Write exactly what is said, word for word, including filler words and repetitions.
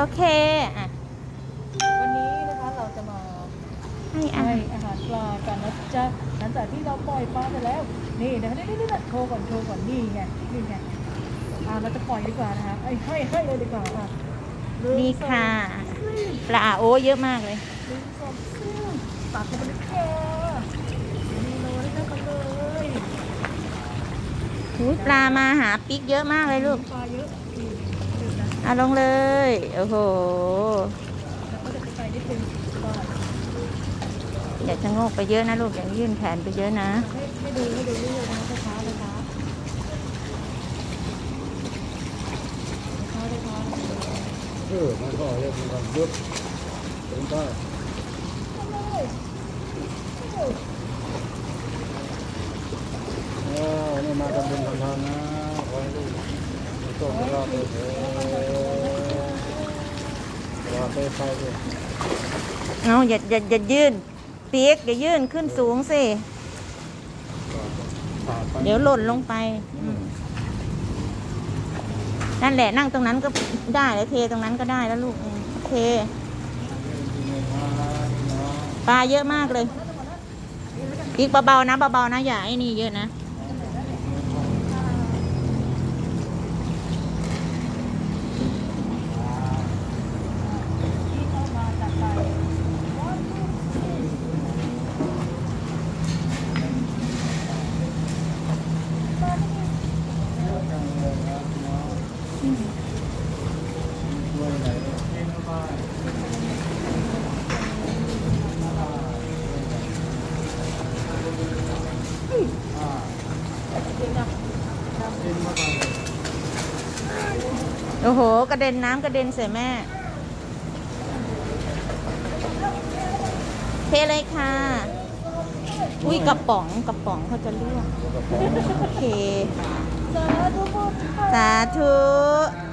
เคอ่ะวันนี้นะคะเราจะมาให้อาให้หารอาหารปลากันนะจ๊ะหลังจากที่เราปล่อยปลาไปแล้วนี่นะคะนี่นี่นี่โชว์ก่อนโชว์ก่อนนี่ไงนี่ไงอ่าเราจะปล่อยดีกว่านะคะไอ้ให้ให้เลยดีกว่าอ่ะหงนี่ค่ะสองสี่ปลาโอ้เยอะมากเลยหนึ่งสองสี่ตักเข้าไปเลยค่ะนี่เลยได้กันเลยหูยปลามาหาปิ๊กเยอะมากเลยลูกปลาเยอะอืมเดี๋ยวนะเอาลงเลย โอ้โหแล้วก็จะไปนิดนึงก่อนอย่าชะโงกไปเยอะนะลูก อย่ายื่นแขนไปเยอะนะให้ให้ดูให้ดูเรื่อยๆนะคะช้าๆเลยค่ะช้าๆเลยค่ะเออมันก็เรียกมันยุบเป็นได้เออนี่มาทำบุญทำทานนะขอให้ลูกโชคดีราบเลยเถอะว่าไปไปเลยเอาอย่าอย่าอย่ายื่นปิ๊กอย่ายื่นขึ้นสูงสิ เดี๋ยวหล่นลงไปอืมนั่นแหละนั่งตรงนั้นก็ได้แล้วเทตรงนั้นก็ได้แล้วลูกอืมโอเคปลาเยอะมากเลยอีกเบาๆนะเบาๆนะอย่าไอ้นี่เยอะนะโอ้โหกระเด็นน้ำกระเด็นใส่แม่เทเลยค่ะอุ้ยกระป๋องกระป๋องเขาจะล่วงโอเคสาธุพุทธสาธุ